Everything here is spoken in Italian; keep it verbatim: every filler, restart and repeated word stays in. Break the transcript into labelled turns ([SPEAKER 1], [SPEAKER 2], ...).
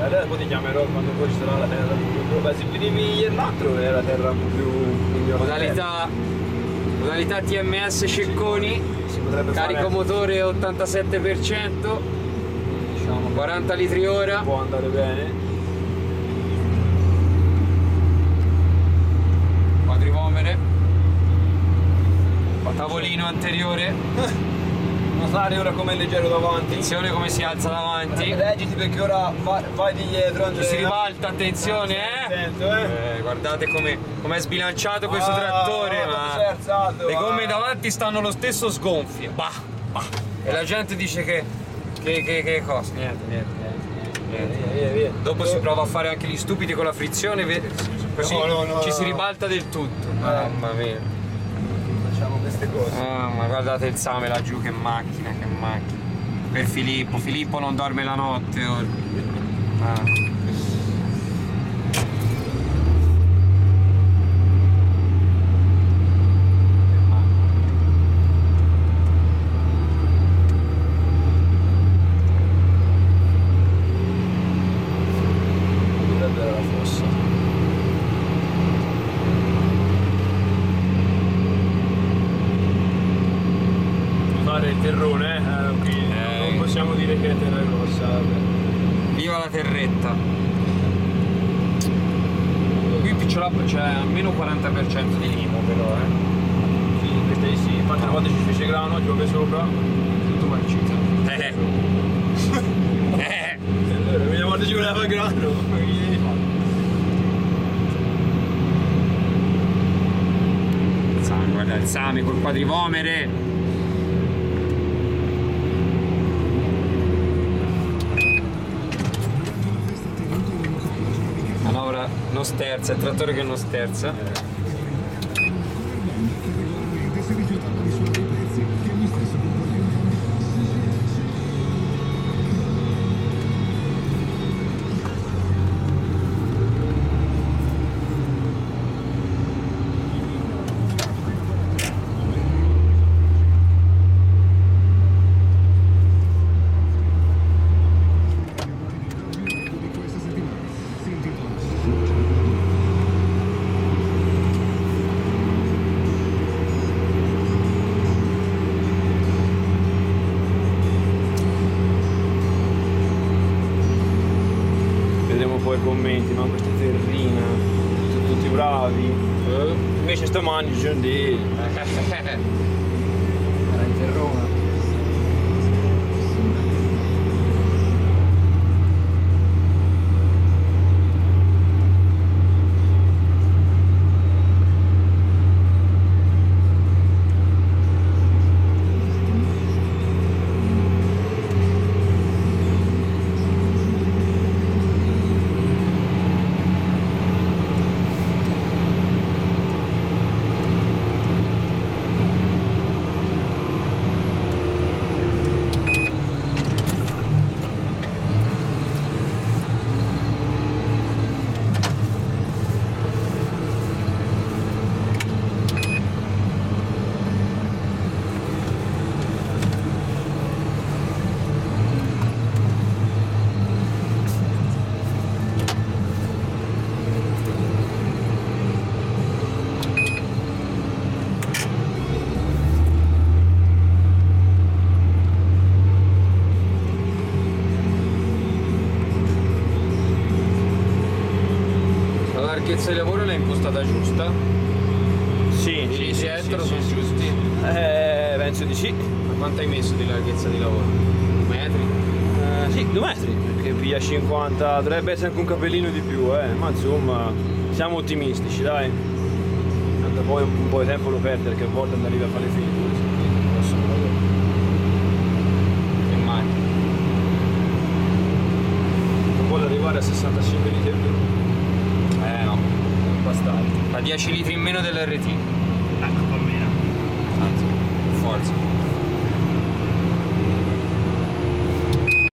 [SPEAKER 1] adesso poi ti chiamerò quando poi ci sarà la terra più. Beh, se venivi ieri l'altro è la terra un po' più migliore.
[SPEAKER 2] Modalità, modalità T M S Cecconi,
[SPEAKER 1] Si potrebbe
[SPEAKER 2] carico
[SPEAKER 1] fare,
[SPEAKER 2] motore ottantasette per cento,
[SPEAKER 1] diciamo,
[SPEAKER 2] quaranta litri ora.
[SPEAKER 1] può andare bene.
[SPEAKER 2] Quadrivomere, tavolino anteriore.
[SPEAKER 1] Notare ora come è leggero davanti.
[SPEAKER 2] Attenzione come si alza davanti.
[SPEAKER 1] Reggiti perché ora vai, vai di dietro.
[SPEAKER 2] Ci si ribalta, attenzione eh!
[SPEAKER 1] Attento, eh.
[SPEAKER 2] Eh, guardate come è sbilanciato questo
[SPEAKER 1] Ah,
[SPEAKER 2] trattore,
[SPEAKER 1] guarda,
[SPEAKER 2] ma
[SPEAKER 1] sei alzato,
[SPEAKER 2] le gomme
[SPEAKER 1] ah.
[SPEAKER 2] davanti stanno lo stesso sgonfie. Bah, bah. E la gente dice che che, che, che cosa? Niente, niente, niente, niente.
[SPEAKER 1] Via, via, via.
[SPEAKER 2] Dopo si prova a fare anche gli stupidi con la frizione, ve- così
[SPEAKER 1] No, no, no,
[SPEAKER 2] ci
[SPEAKER 1] no,
[SPEAKER 2] si
[SPEAKER 1] no.
[SPEAKER 2] ribalta del tutto. Mamma mia.
[SPEAKER 1] Facciamo queste cose.
[SPEAKER 2] Ah, ma guardate il Same laggiù, che macchina, che macchina. Per Filippo, Filippo non dorme la notte ora. Ah.
[SPEAKER 1] Dovrebbe essere la fossa. Fare il terrone, eh, qui
[SPEAKER 2] Eh.
[SPEAKER 1] non possiamo dire che è terra rossa. Vabbè.
[SPEAKER 2] Viva la terretta! Qui in Picciolappo c'è almeno quaranta per cento di limo però, eh.
[SPEAKER 1] Sì, queste sì, infatti una volta ci fece grano, piove sopra, tutto marcito.
[SPEAKER 2] Eh. Eh.
[SPEAKER 1] Allora, una volta ci voleva grano, ma che gli devi fare?
[SPEAKER 2] Same, guarda il Same col quadrivomere! Manovra non sterza, il trattore che non sterza.
[SPEAKER 1] Vedremo poi i commenti, ma questa terrina, sono tutti bravi.
[SPEAKER 2] Eh.
[SPEAKER 1] Invece stamani ci sono dei... Era in terrona.
[SPEAKER 2] La larghezza di lavoro l'hai impostata giusta?
[SPEAKER 1] Sì,
[SPEAKER 2] I
[SPEAKER 1] sì,
[SPEAKER 2] dietro
[SPEAKER 1] sì,
[SPEAKER 2] sono
[SPEAKER 1] sì.
[SPEAKER 2] giusti?
[SPEAKER 1] Eh, penso di sì.
[SPEAKER 2] Ma quanto hai messo di larghezza di lavoro? Metri?
[SPEAKER 1] Eh, sì, due metri, perché via cinquanta dovrebbe essere anche un capellino di più, eh. Ma insomma, siamo ottimistici, dai. Tanto poi un po' di tempo lo perde, perché a volte arriva a fare le figure. Non possono vedere.
[SPEAKER 2] Che macchina?
[SPEAKER 1] Non vuole arrivare a sessantacinque litri al giorno.
[SPEAKER 2] Eh no,
[SPEAKER 1] Bastardi.
[SPEAKER 2] fa dieci litri in meno dell'R T.
[SPEAKER 1] Ecco, va bene.
[SPEAKER 2] Anzi, forza.